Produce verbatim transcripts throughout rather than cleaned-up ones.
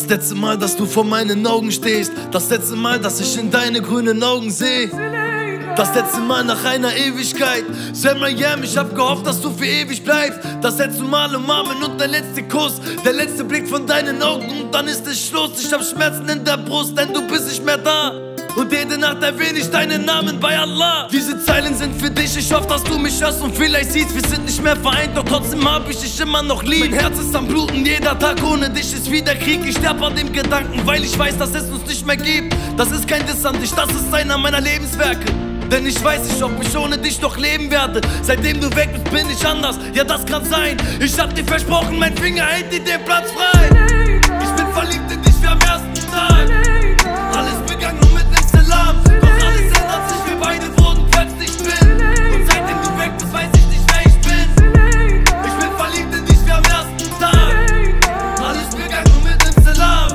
letzte Mal, dass du vor meinen Augen stehst. Das letzte Mal, dass ich in deine grünen Augen sehe. Das letzte Mal nach einer Ewigkeit. Sam Miami, ich hab gehofft, dass du für ewig bleibst. Das letzte Mal umarmen und der letzte Kuss. Der letzte Blick von deinen Augen und dann ist es Schluss. Ich hab Schmerzen in der Brust, denn du bist nicht mehr da. Und jede Nacht erwähne ich deinen Namen bei Allah. Diese Zeilen sind für dich, ich hoffe, dass du mich hörst und vielleicht siehst, wir sind nicht mehr vereint, doch trotzdem hab ich dich immer noch lieb. Mein Herz ist am Bluten, jeder Tag ohne dich ist wieder Krieg. Ich sterb an dem Gedanken, weil ich weiß, dass es uns nicht mehr gibt. Das ist kein Diss an dich, das ist einer meiner Lebenswerke. Denn ich weiß nicht, ob ich ohne dich noch leben werde. Seitdem du weg bist, bin ich anders, ja das kann sein. Ich hab dir versprochen, mein Finger hält dir den Platz frei. Ich bin verliebt in dich wie am ersten Tag. Alles begann nur mit nem Salam. Doch alles ändert sich, wir beide wurden plötzlich blind. Und seitdem du weg bist, weiß ich nicht, wer ich bin. Ich bin verliebt in dich wie am ersten Tag. Alles begann nur mit nem Salam.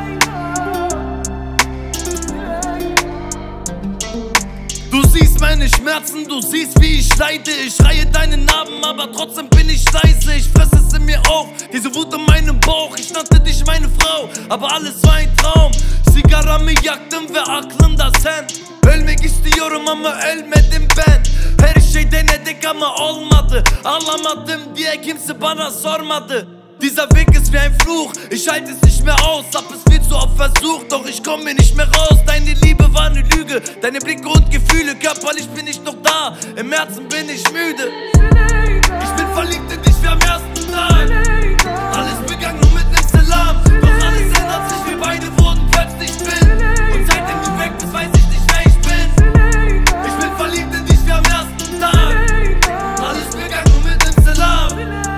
Du siehst meine Schmerzen, du siehst wie ich leide. Ich schreie deinen Namen, aber trotzdem bin ich leise. Ich fresse es in mir auf, diese Wut in meinem Bauch. Ich nannte dich meine Frau, aber alles war ein Traum. Sigaramı yaktım ve aklımda sen. Ölmek istiyorum ama ölmedim ben. Her şey denedik ama olmadı. Ağlamadım diye kimse bana sormadı. Dieser Weg ist wie ein Fluch, ich halte es nicht mehr aus. Hab es viel zu oft versucht, doch ich komm mir nicht mehr raus. Deine Liebe war eine Lüge, deine Blicke und Gefühle. Körperlich bin ich noch da, im Herzen bin ich müde. Ich bin verliebt in dich wie am ersten Tag. Alles begann nur mit nem Salam. Doch alles ändert sich, wir beide wurden plötzlich blind. Und seitdem du weg bist, weiß ich nicht, wer ich bin. Ich bin verliebt in dich wie am ersten Tag. Alles begann nur mit nem Salam.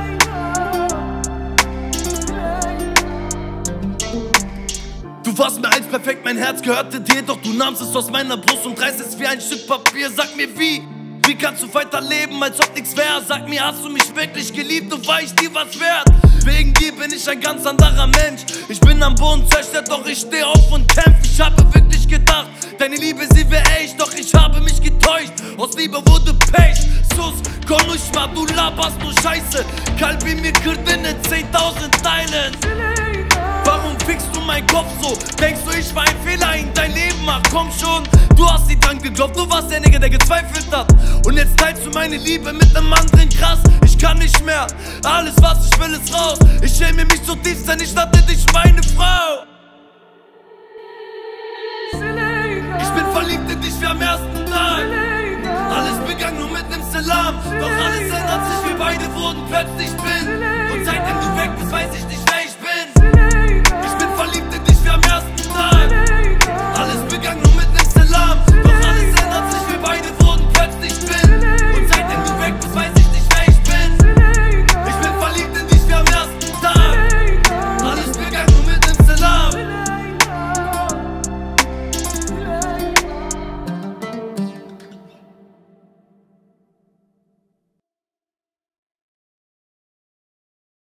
Du warst mehr als perfekt, mein Herz gehörte dir. Doch du nahmst es aus meiner Brust und reißt es wie ein Stück Papier. Sag mir wie, wie kannst du weiterleben, als ob nichts wäre? Sag mir, hast du mich wirklich geliebt und war ich dir was wert? Wegen dir bin ich ein ganz anderer Mensch. Ich bin am Boden zerstört, doch ich steh auf und kämpf. Ich habe wirklich gedacht, deine Liebe, sie wär echt. Doch ich habe mich getäuscht, aus Liebe wurde Pech. Sus, konuşma, du laberst nur Scheiße. Kalbimi kırdın in zehntausend Teilen. Warum fickst du meinen Kopf so? Denkst du, ich war ein Fehler in dein Leben? Ach komm schon, du hast nie dran geglaubt. Du warst derjenige, der gezweifelt hat. Und jetzt teilst du meine Liebe mit einem anderen, krass. Ich kann nicht mehr, alles was ich will ist raus. Ich schäme mich so tief, denn ich nannte dich meine Frau. Ich bin verliebt in dich wie am ersten Tag. Alles begann nur mit nem Salam. Doch alles ändert sich, wir beide wurden plötzlich